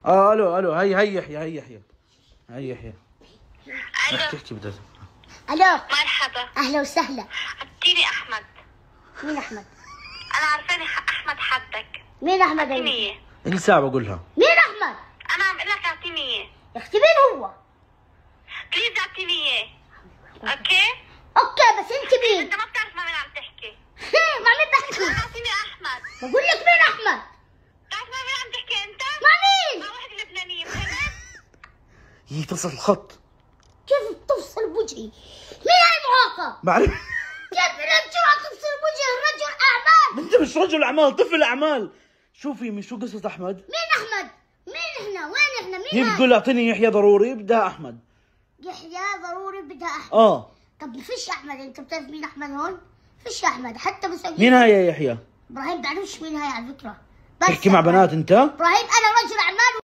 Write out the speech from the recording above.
الو هي يحيى هي يحيى. احكي بدها. الو مرحبا. اهلا وسهلا. حطيني احمد. مين احمد؟ انا عارفاني احمد حدك. مين احمد؟ اعطيني اياه. اللي ساعة بقولها. مين احمد؟ انا عم اقول لك اعطيني اياه. يا اختي مين هو؟ بليز اعطيني اياه. اوكي بس انت مين؟ انت ما بتعرف مع مين عم تحكي. مع مين بحكي؟ اعطيني احمد. بقول لك مين احمد؟ بتعرف مع مين عم تحكي انت؟ مع مين؟ مع وحده لبنانيه فهمت؟ يتصل الخط. كيف بتفصل بوجهي؟ مين هاي المعاقة؟ بعرف. كيف الرجل تفصل بوجه رجل اعمال؟ انت مش رجل اعمال، طفل اعمال. شوفي من شو قصة احمد؟ مين احمد؟ مين هنا؟ وين احنا؟ مين هي هاي؟ بتقول اعطيني يحيى ضروري بدها احمد. يحيى ضروري بدها احمد. طب فيش احمد، انت بتعرف مين احمد هون؟ فيش احمد حتى بس. مين هاي يا يحيى؟ ابراهيم بعرفش مين هاي على فكرة. تحكي مع بنات انت؟ ابراهيم انا رجل اعمال.